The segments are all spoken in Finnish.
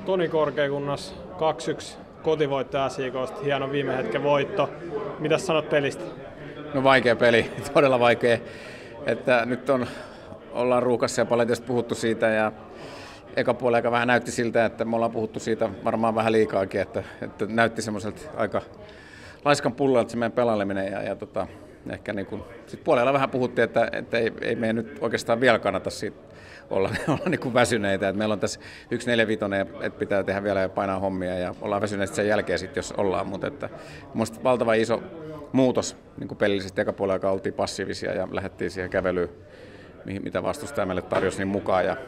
Toni Korkeakunnas 2-1 kotivoitto SJK:sta, hieno viime hetken voitto. Mitäs sanot pelistä? No vaikea peli, todella vaikea. Että nyt ollaan ruukassa ja paljon tietysti puhuttu siitä ja eka puoli aika vähän näytti siltä, että me ollaan puhuttu siitä varmaan vähän liikaakin, että näytti semmoiselta aika laiskan pullalta se meidän pelaileminen ja ehkä niin kuin, sit puolella vähän puhuttiin, että ei meidän nyt oikeastaan vielä kannata siitä olla niin kuin väsyneitä. Et meillä on tässä 1-4-5, että pitää tehdä vielä ja painaa hommia ja ollaan väsyneitä sen jälkeen sitten, jos ollaan. Mutta että minusta valtava iso muutos niin kuin pelillisesti eka puolella, joka oltiin passiivisia ja lähdettiin siihen kävelyyn, mitä vastustaja meille tarjosi niin mukaan. Ja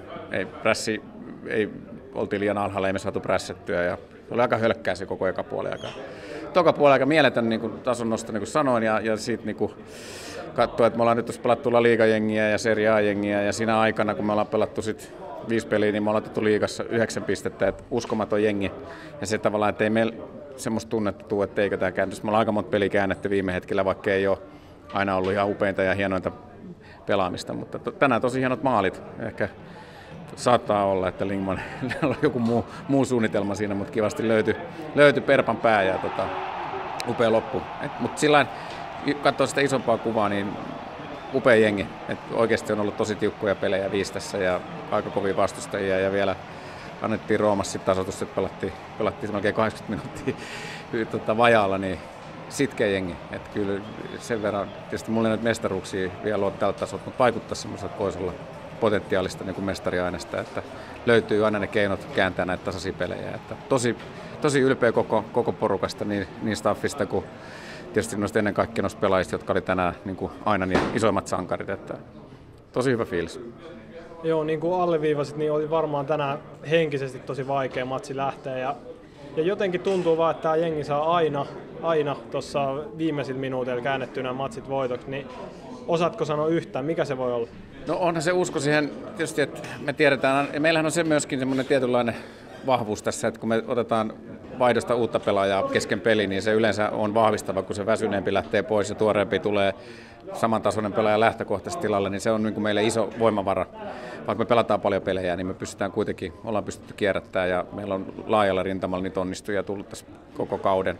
oltiin liian alhaalla, ei me saatu prässettyä ja oli aika hölkkää se koko eka puoli aika. Toka puoli aika mieletön niin kuin tason nosto, niin kuin sanoin, ja siitä niin katsoa, että me ollaan nyt tuossa pelattu La Liga-jengiä ja Serie A-jengiä, ja siinä aikana, kun me ollaan pelattu sit 5 peliä, niin me ollaan otettu liigassa 9 pistettä, että uskomaton jengi. Ja se tavallaan, että ei meillä semmoista tunnetta tule, että eikö tämä kääntyisi. Me ollaan aika monta peliä käännetty viime hetkellä, vaikka ei ole aina ollut ihan upeinta ja hienointa pelaamista, mutta tänään tosi hienot maalit. Ehkä saattaa olla, että Lingman on joku muu suunnitelma siinä, mutta kivasti löytyi perpan pää ja upea loppu. Mutta sillä katsoo sitä isompaa kuvaa, niin upea jengi. Et oikeasti on ollut tosi tiukkoja pelejä 5 tässä ja aika kovia vastustajia ja vielä annettiin Roomassa tasoitus, että pelattiin melkein 80 minuuttia vajaalla, niin sitkeä jengi. Et kyllä sen verran, tietysti mulla ei näitä mestaruuksia vielä ole tältä tasolta, mutta vaikuttaa semmoiselta, että voisi olla potentiaalista niin kuin mestariaineesta, että löytyy aina ne keinot kääntää näitä tasaisia pelejä. Että tosi ylpeä koko porukasta, niin staffista kuin tietysti noista ennen kaikkea noista pelaajista, jotka oli tänään niin kuin aina niin isoimmat sankarit. Että tosi hyvä fiilis. Joo, niin kuin alleviivasit, niin oli varmaan tänään henkisesti tosi vaikea matsi lähteä. Ja jotenkin tuntuu vaan, että tämä jengi saa aina tuossa viimeisillä minuuteilla käännettyä nämä matsit voitoksi. Niin osaatko sanoa yhtään, mikä se voi olla? No onhan se usko siihen, tietysti, että me tiedetään, ja meillähän on se myöskin semmoinen tietynlainen vahvuus tässä, että kun me otetaan vaihdosta uutta pelaajaa kesken peli, niin se yleensä on vahvistava, kun se väsyneempi lähtee pois ja tuoreempi tulee samantasoinen pelaaja lähtökohtaisesti tilalle, niin se on niin kuin meille iso voimavara. Vaikka me pelataan paljon pelejä, niin me ollaan pystytty kierrättämään ja meillä on laajalla rintamalla niitä onnistujia tullut tässä koko kauden.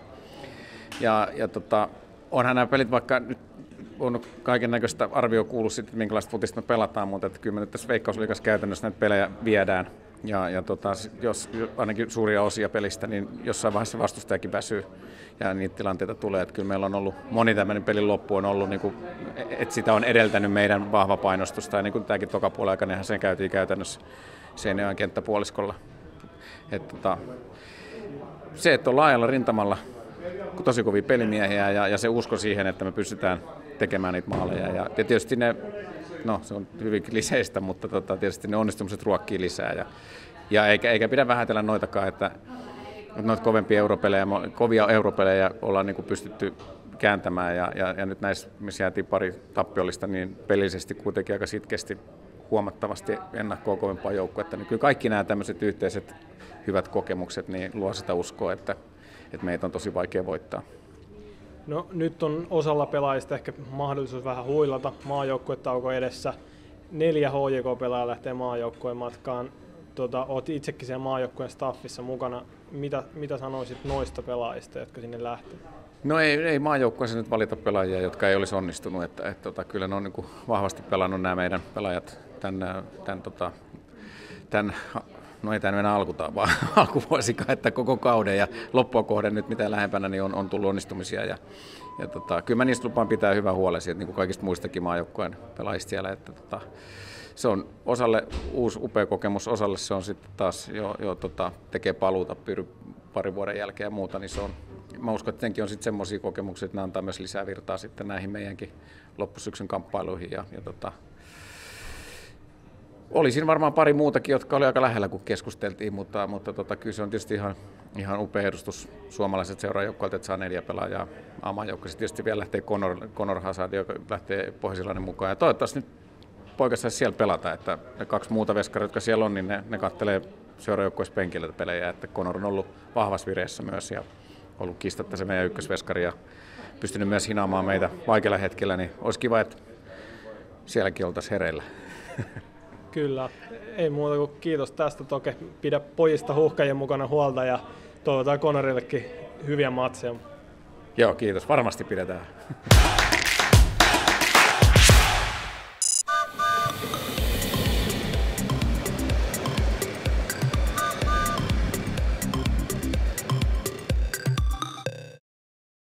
Onhan nämä pelit, vaikka nyt on kaiken näköistä arvioa kuullut sitten, minkälaista futista me pelataan, mutta että kyllä me nyt tässä Veikkausliigassa käytännössä näitä pelejä viedään. Jos ainakin suuria osia pelistä, niin jossain vaiheessa vastustajakin väsyy ja niitä tilanteita tulee. Että kyllä meillä on ollut moni tämmöinen pelin loppu on ollut, niin kuin, että sitä on edeltänyt meidän vahva painostus. Tai niin kuin tämäkin tokapuolen aikana, sen käytiin käytännössä Seinäjoen kenttäpuoliskolla. Se, että on laajalla rintamalla tosi kovia pelimiehiä ja se usko siihen, että me pystytään tekemään niitä maaleja. Ja tietysti se on hyvin kliseistä, mutta tietysti ne onnistumiset ruokkii lisää. Eikä pidä vähätellä noitakaan, että noita kovia europelejä ollaan niin kuin pystytty kääntämään. Ja nyt näissä, missä jäätiin pari tappiollista, niin pelillisesti kuitenkin aika sitkeästi huomattavasti ennakkoa kovempaa joukkuetta. Niin kyllä kaikki nämä tämmöiset yhteiset hyvät kokemukset niin luo sitä uskoa, että meitä on tosi vaikea voittaa. No nyt on osalla pelaajista ehkä mahdollisuus vähän huilata maajoukkuetauko edessä. 4 HJK-pelaajaa lähtee maajoukkueen matkaan. Olet itsekin siellä maajoukkueen staffissa mukana. Mitä sanoisit noista pelaajista, jotka sinne lähtee? No ei maajoukkueessa nyt valita pelaajia, jotka ei olisi onnistunut. Kyllä ne on niin kuin vahvasti pelannut nämä meidän pelaajat tämän no ei tämä mennä alkuvuosikaan, että koko kauden ja loppua kohden nyt mitä lähempänä niin on tullut onnistumisia. Kyllä mä niistä lupaan pitää hyvää huolen siitä, niin kuin kaikista muistakin maajoukkojen pelaajista siellä. Se on osalle uusi upea kokemus, osalle se on sitten taas jo tekee paluuta parin vuoden jälkeen ja muuta. Niin mä uskon, että tietenkin on sitten semmoisia kokemuksia, että ne antaa myös lisää virtaa sitten näihin meidänkin loppusyksyn kamppailuihin. Oli siinä varmaan pari muutakin, jotka oli aika lähellä, kun keskusteltiin, mutta kyllä se on tietysti ihan upea edustus suomalaiset seuraajoukkoilta, että saa 4 pelaajaa A-maajoukkoissa. Tietysti vielä lähtee Conor Hazard, joka lähtee Pohjois-Irlannin mukaan. Ja toivottavasti nyt poika saisi siellä pelata, että ne 2 muuta veskaria, jotka siellä on, niin ne kattelee seuraajoukkoissa penkillä pelejä. Että Conor on ollut vahvassa vireessä myös ja ollut kistatta se meidän ykkösveskari ja pystynyt myös hinaamaan meitä vaikealla hetkellä, niin olisi kiva, että sielläkin oltaisiin hereillä. Kyllä, ei muuta kuin kiitos tästä Toke. Pidä pojista Huuhkajien mukana huolta ja toivotaan Conorillekin hyviä matseja. Joo, kiitos. Varmasti pidetään.